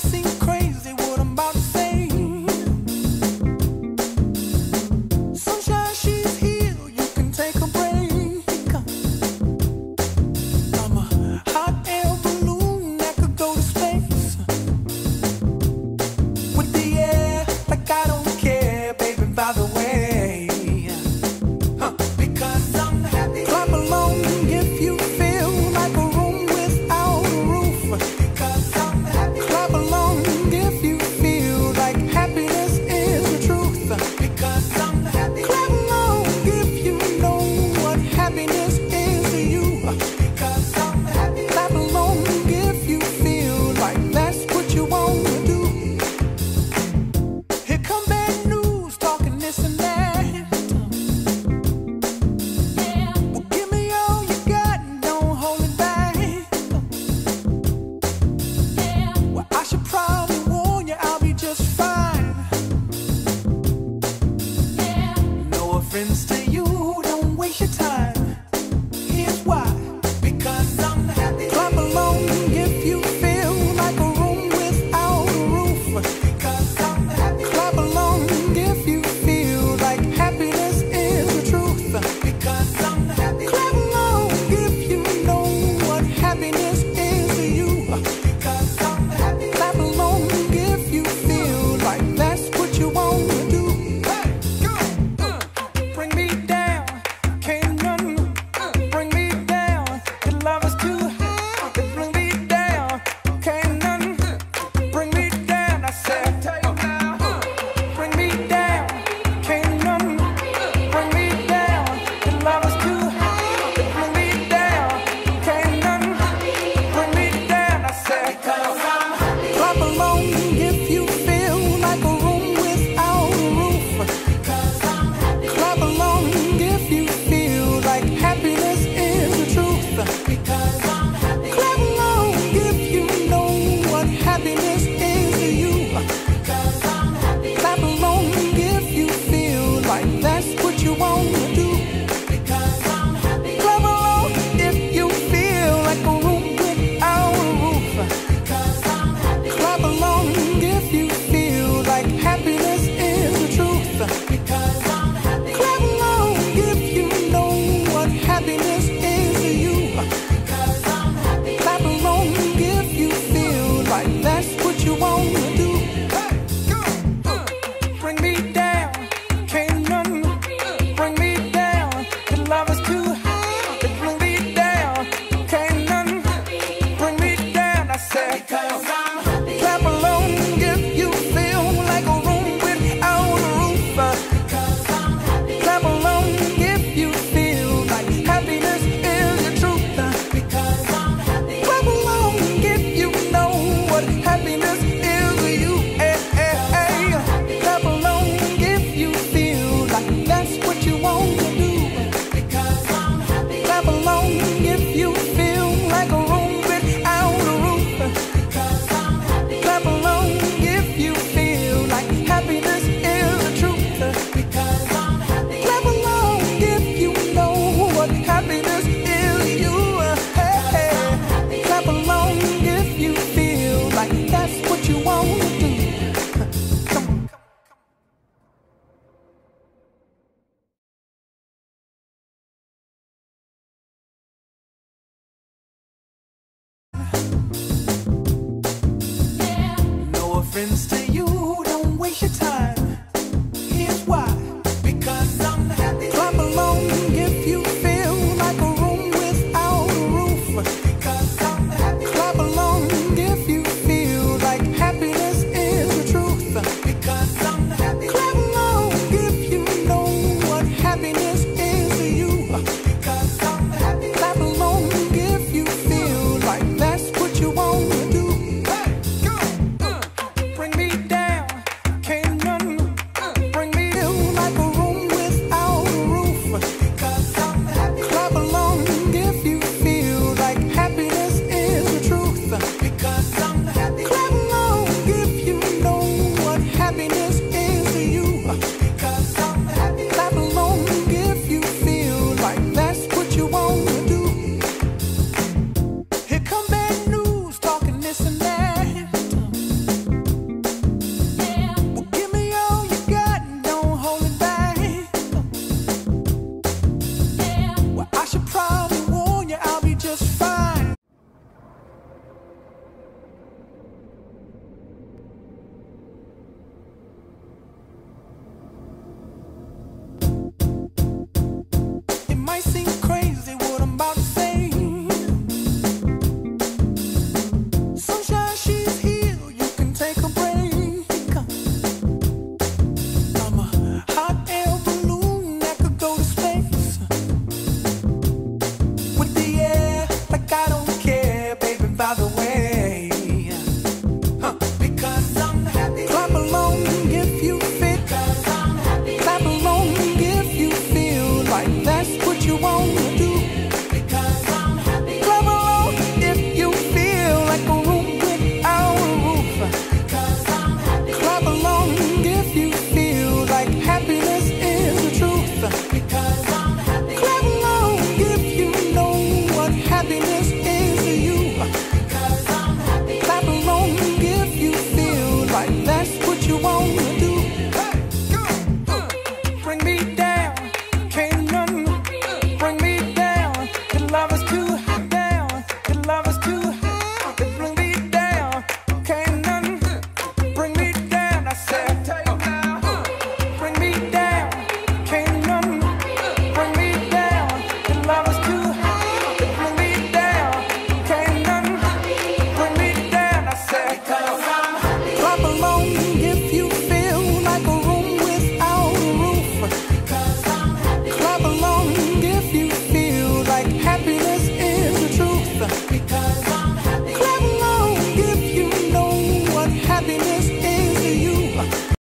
seem crazy what I'm about to say. Sunshine, she's here, you can take a break. I'm a hot air balloon that could go to space. With the air, like I don't care, baby, by the way. Because I'm happy. Clap along if you feel like a room without a roof. Because I'm happy. Clap along if you feel like happiness is the truth. Because I'm happy. Clap along if you know what happiness is to you. Because I'm happy. Clap along if you feel like that's what you want to do. Here come bad news, talking this and that. Well, give me all you got and don't hold it back. Well, I should probably warn you, I'll be just fine. No offense to you, don't waste your time. Here's why. Because I'm happy. Clap along if you feel like a room without a roof. Because I'm happy. Clap along if you feel like happiness is the truth. Because I'm happy. Clap along if you know what happiness is to you. Because I'm happy. Clap along if you feel like that's what you want to do. Hey, go. Bring me down, can't none bring me down. Your love is too high, it bring me down, can't none bring me down. I said, bring me down, can't none bring me down. Your love is too high, it bring me down, can't none bring me down. I said, clap along if you feel like a room without a roof. Clap along if you feel like happiness is the truth. Clap along if you know what happiness is to you. Clap along if you feel like that's what you want to do. Clap along if you feel like a room without a roof. Clap along if you feel like happiness is the truth. Clap along if you know what happiness is to you. Clap along if you feel like that's what you want to do. Bring me down, can't none bring me down. Your love is too high, it bring me down, can't none bring me down. I said, clap along if you feel like a room without a roof. Clap along if you feel like happiness is the truth. Clap along if you know what happiness is to you. Clap along if you feel like that's what you want to do. Clap along if you feel like a room without a roof. Clap along if you feel like happiness is the truth. Clap along if you know what happiness is to you. Clap along if you feel like that's what you want to do. Come on. No offense to you, don't waste your time.